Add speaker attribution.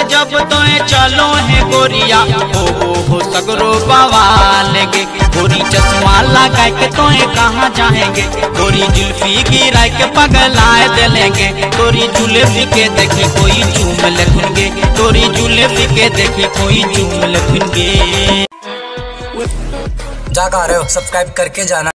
Speaker 1: जब तो चलो है गोरिया हो सगरो बवाल गे। गोरी चश्मा लगा के तो कहाँ जाएंगे, गोरी जुल्फी गिरा के पगलाए देलेंगे। गोरी जुल्फी के देखे कोई चूम लेंगे, गोरी जुल्फी के देखे कोई चूम लेंगे।
Speaker 2: जा रहे हो सब्सक्राइब करके जाना।